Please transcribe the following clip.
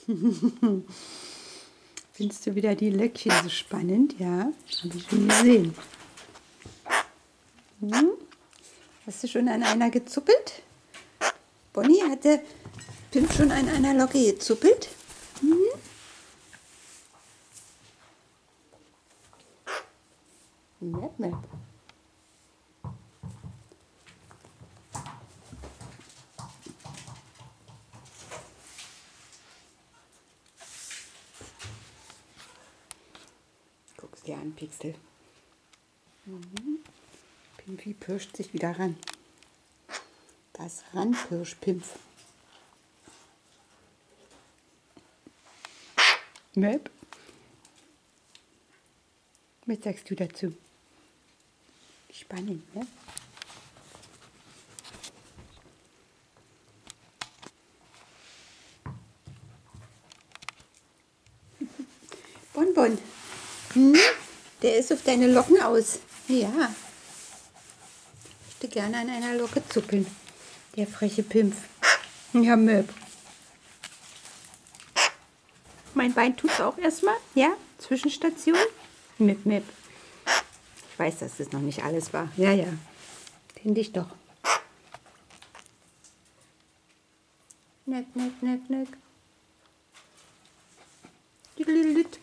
Findest du wieder die Löckchen so spannend? Ja, habe ich schon gesehen. Hast du schon an einer gezuppelt? Bonnie, hat der Pimp schon an einer Locke gezuppelt? Map, map. Guck's dir an, Pixel. Pimpfi pirscht sich wieder ran. Das Ranpirschpimpf. Möp. Was sagst du dazu? Spannend, ne? Bonbon. Der ist auf deine Locken aus. Ja. Ich möchte gerne an einer Locke zuppeln. Der freche Pimpf. Ja, Möb. Mein Bein tut's auch erstmal. Ja, Zwischenstation. Möb, Möb. Ich weiß, dass das noch nicht alles war. Ja, ja. Kenn dich doch. Nöck, nöck, nöck, nöck.